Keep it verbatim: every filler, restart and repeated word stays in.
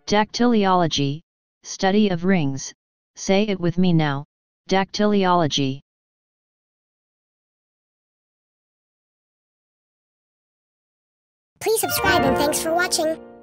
Dactyliology, study of rings. Say it with me now, dactyliology. Please subscribe and thanks for watching.